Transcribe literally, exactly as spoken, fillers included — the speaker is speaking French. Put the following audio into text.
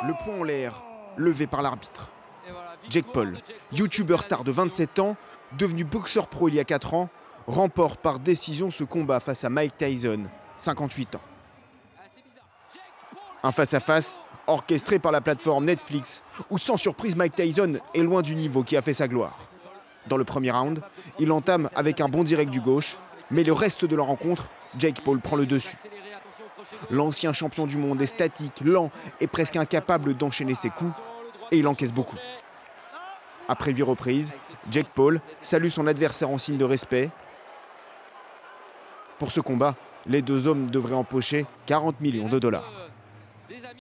Le poing en l'air, levé par l'arbitre. Jake Paul, youtubeur star de vingt-sept ans, devenu boxeur pro il y a quatre ans, remporte par décision ce combat face à Mike Tyson, cinquante-huit ans. Un face-à-face orchestré par la plateforme Netflix, où sans surprise Mike Tyson est loin du niveau qui a fait sa gloire. Dans le premier round, il entame avec un bon direct du gauche, mais le reste de la rencontre, Jake Paul prend le dessus. L'ancien champion du monde est statique, lent et presque incapable d'enchaîner ses coups, et il encaisse beaucoup. Après huit reprises, Jake Paul salue son adversaire en signe de respect. Pour ce combat, les deux hommes devraient empocher quarante millions de dollars.